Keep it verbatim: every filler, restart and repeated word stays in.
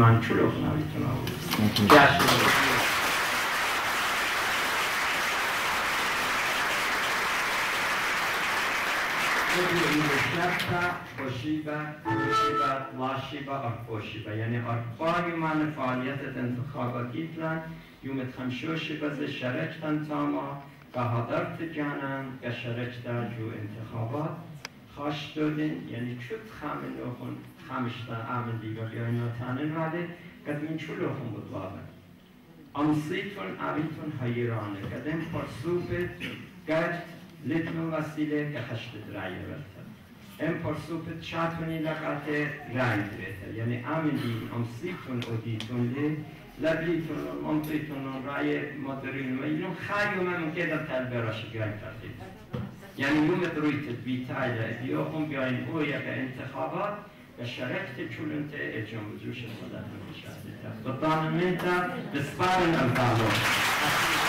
من چلو خناویتون آورد جشن خوشیبه خوشیبه لاشیبه آرپوشیبه یعنی آرپای من فعالیت انتخاباتی تلن یوم خمشوشی بز شرکتن تاما و حضرت جانن که شرکت جو انتخابات خواش دادین یعنی چود خامن نوخون خامشتن آمن دیگه بیاین و تانن راده قدمین چلو خون بود بابن امسیتون آویتون حیرانه قدم پرسوبت گرد لیتون وسیله که خشت رای برتر ام پرسوبت چاتونی لقات رای برتر یعنی آمن دی امسیتون و دیتون لی لبلیتون و منطیتون و رای مدرین و اینو خیلی ممکن در تل براش گرم کردید یعنی یومت روی تدبی تایله بیاخون بیاین او یک انتخابات و شرکت چولنت اجام وجوش صدق نمیشه بطانمنتا بسپارن الفعلون